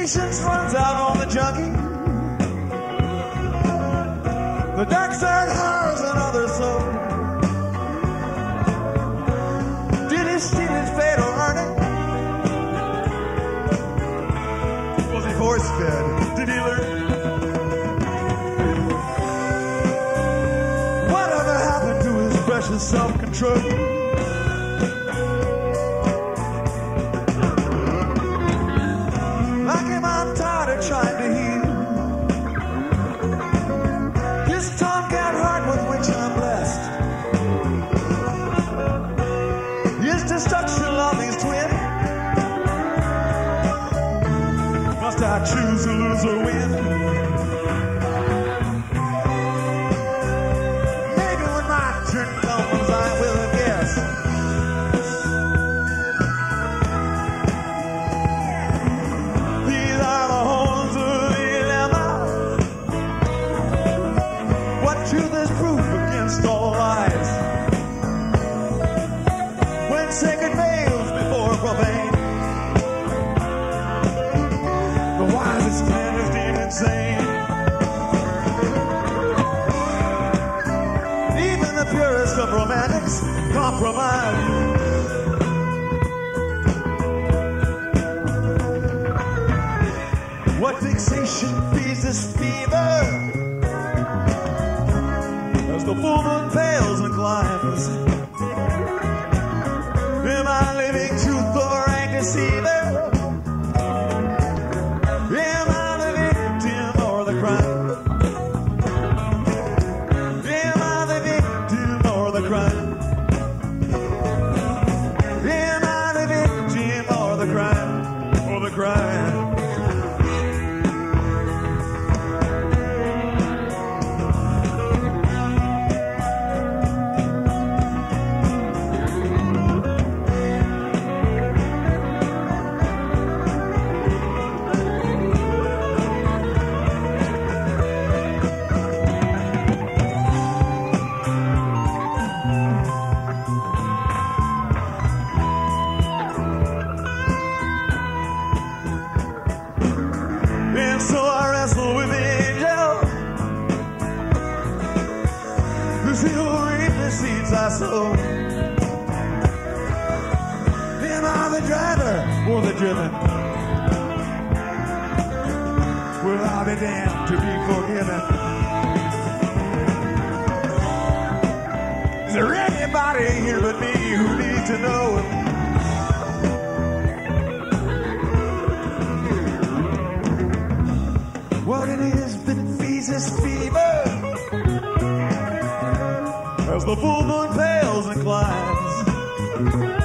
patience runs out on the junkie. The dark side hires another soul. Did he steal his fate or earn it? Was he force-fed? Did he learn? Whatever happened to his precious self-control? Like him, I'm tired of trying to heal this tomcat heart with which I'm blessed. His destruction of his twin. Must I choose to lose or win? Maybe when my turn comes, I will guess. These are the horns of the dilemma. What truth is proof against all lies? When sacred veils before profane, the wisest man is deemed insane. Even the purest of romantics compromise. What fixation feeds this fever? As the full moon pales and climbs, am I living truth or a deceiver? Am I the victim or the crime? Am I the victim or the crime? Am I the victim or the crime? Or the crime? And so I wrestle with the angel whose will reap the seeds I sow. Am I the driver or the driven? Will I be damned to be forgiven? Is there anybody here but me who needs to know? What it is that feeds this fever as the full moon pales and climbs?